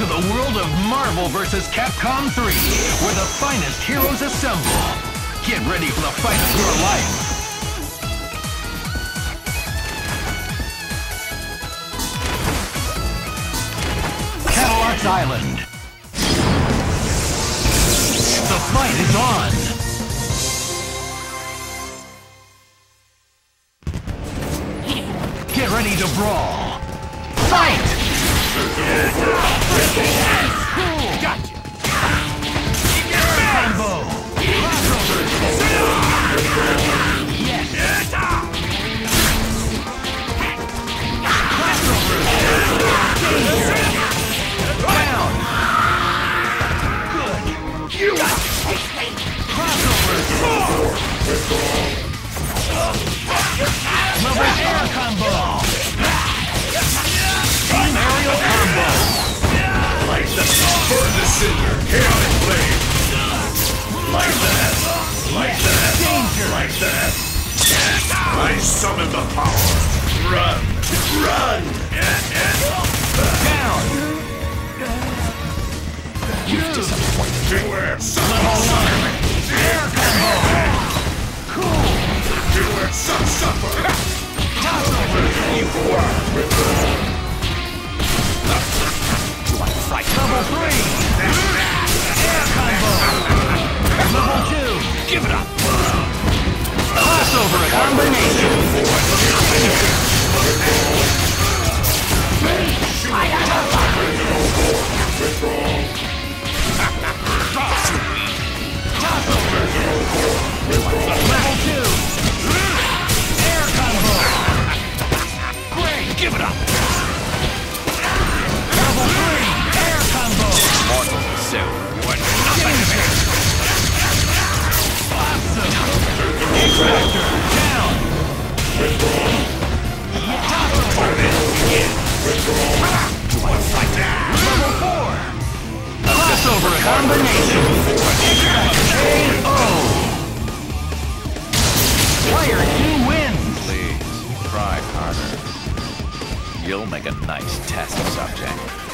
the world of Marvel vs. Capcom 3, where the finest heroes assemble. Get ready for the fight of your life. Cadillacs Island. The fight is on. Get ready to brawl. Fight! Gotcha! Combo! Yes! Down! Good! You crossover! Level air combo! Team aerial combo! Like that! Burn the cinder! Chaotic blade! Like that! Like that! Danger! Like that! I summon the power! Run! Run! Down! You've disappointed! Beware! Level 1! Air combo! Cool! Beware! Suffer! Toss over! You were! Level 3! Air combo! Level 2! Give it up! Crossover combination! Level 2! Air combo! Great! Give it up! Level 3! Air combo! Mortal, so you are nothing to me! Awesome! X-Factor! Down! Level 4! Crossover combination! KO! Player 2 wins! Please, try harder. You'll make a nice test subject.